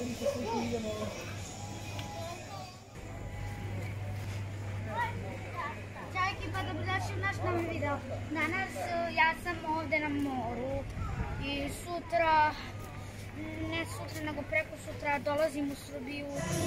Ćao ekipa, dobrodošli u naš novi video. Danas ja sam ovde na moru i sutra, ne sutra nego preko sutra dolazim u Srbiju.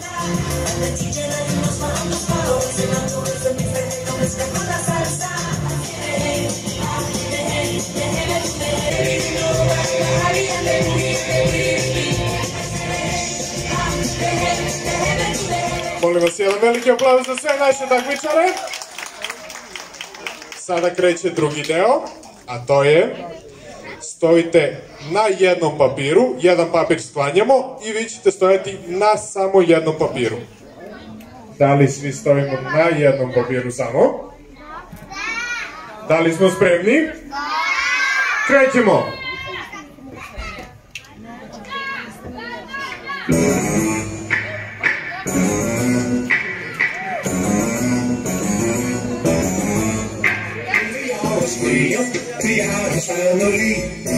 Molim vas jedan veliki aplauz za sve naše takmičare. Sada kreće drugi deo, a to je stojite na jednom papiru, jedan papir sklanjamo i vi ćete stojati na samo jednom papiru. Da li svi stojimo na jednom papiru samo? Da li smo spremni? Krećemo! We are a family.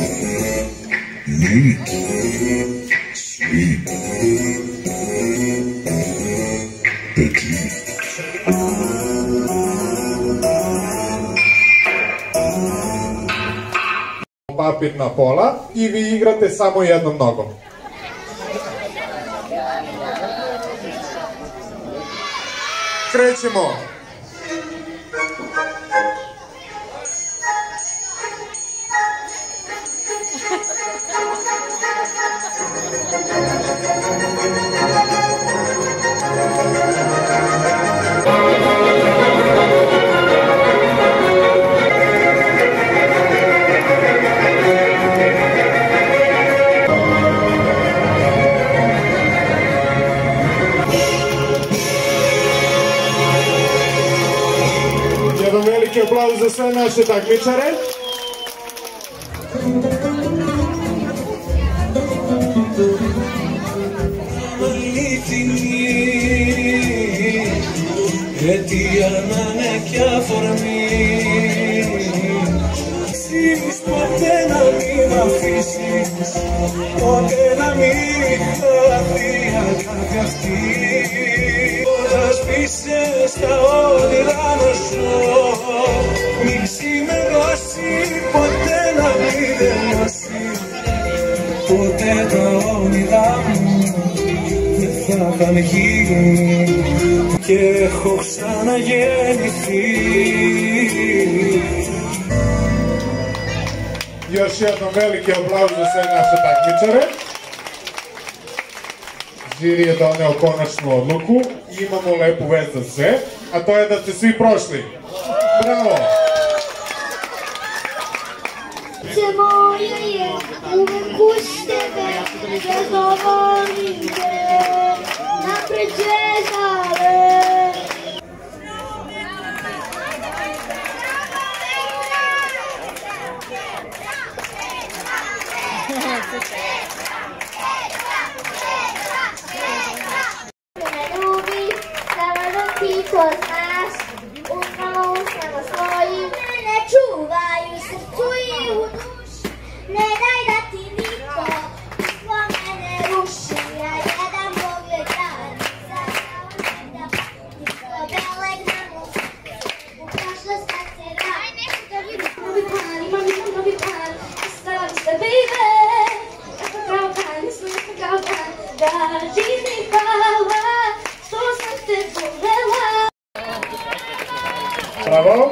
Neat, sweet, petite. Papir na pola i vi igrate samo jednom nogom. Krećemo! Jedan veliki aplauz za sve naše takmičare. Αιτία να είναι κι αφορμή. Ξέρεις ποτέ να μην αφήσεις, ποτέ να μην χαθεί η αγάπη αυτή. Όταν σπίσες τα όνειρα να ζω, μην ξημερώσει, ποτέ να μην τελειώσει. Ποτέ τα όνειρά μου δεν θα είχαν γίνει και έχω ξαναγεννηθεί. Još jednom veliki aplauz za sve naše takmičare. Žiri je doneo konačnu odluku i imamo lepu vest za sve, a to je da ste svi prošli. Bravo! Moja je uvek uz tebe, da zavolim te, napred žezale. Me ljubi, samo da ti to znaš, upravo samo svojim mene čuvaju srcu i u duši. Ne daj da ti niko svo mene ruši, ja jedan pogled dan da niko dalek na mog u prošlost kad se vrati. Novi plan, imam novi plan, stavim se baby, nisam kao dan, nisam kao dan, da živim hvala, što sam te volela. Bravo!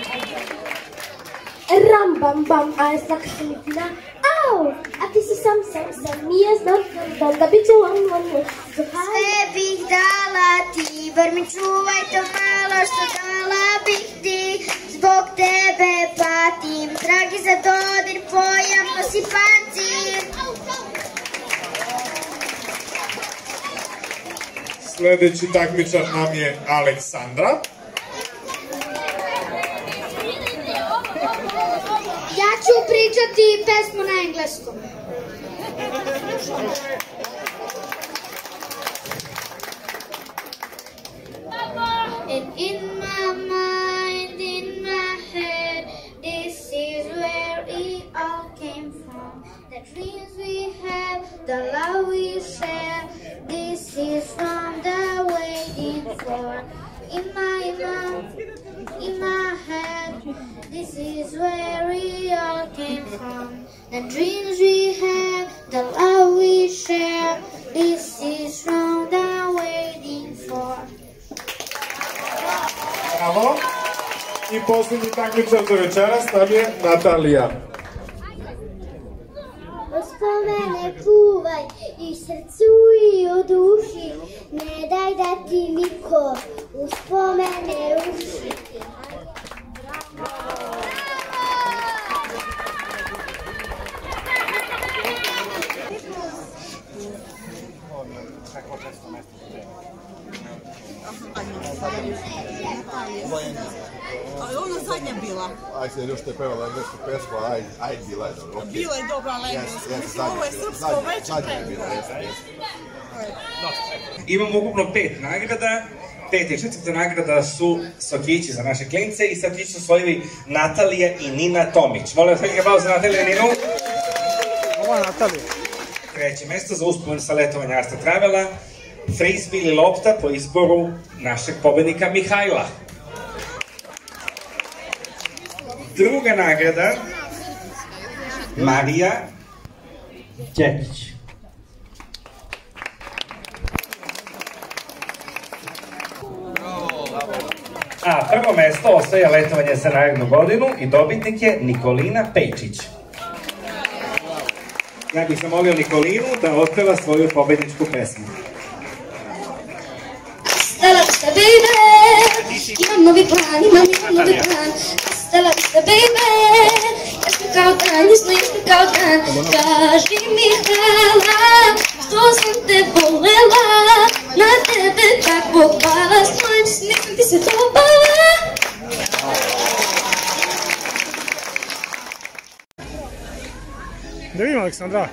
Ram bam bam, a je slakšenik na au, a ti si sam, nije znam, da bit će vam. Sve bih dala ti, bar mi čuvaj to malo što dala bih ti. Zbog tebe patim, dragi za dodir pojam nosi pancir. Sledeći takmičar nam je Aleksandra. Ja ću pričati pesmu na engleskom. And in my mind, in my head, this is where it all came from. The dreams we have, the love love we share. This is from the waiting for. In my head, this is where we all came from. The dreams we had, the love we share. This is from the waiting for. Bravo! I posljednji takmičar za večeras nam je Natalija. Uspomene čuvaj i srcu i u duši, ne daj da ti niko uspomene ruši. Ali ona zadnja bila. Ajde, još te pevala englesku pesmu, ajde bila je dobro. Bila je dobra na englesku. Mislim, ovo je srpsko već bila, Imamo ukupno 5 nagrada. 5. i 4. nagrada su sokići za naše klince i sokići su osvojili Natalija i Nina Tomić. Molim vas, velika pauza za Nataliju i Ninu. Ovo je Natalija. 3. mesto za uspon sa letovanja Astra Travela. Frisbee ili lopta po izboru našeg pobednika Mihajla. 2. nagrada Marija Đekić. A 1. mesto ostaje letovanje za narednu godinu i dobitnik je Nikolina Pejčić. Ja bih zamolio Nikolinu da otpeva svoju pobedničku pesmu. Hasta la vista, baby. Imam novi plan. Hasta la vista, baby. Jasno kao dan. Kaži mi hvala, što sam te volela. Na tebe tako hvala, stojim s nisam ti se dopala. Da vidim, Aleksandra.